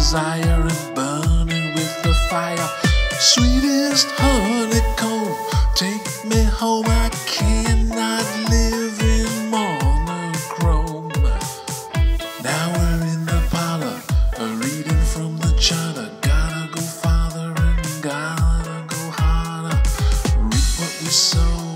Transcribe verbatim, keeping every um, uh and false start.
desire and burning with the fire. Sweetest honeycomb, take me home. I cannot live in monochrome. Now we're in the parlor, reading from the charter. Gotta go farther and gotta go harder. Reap what we sow.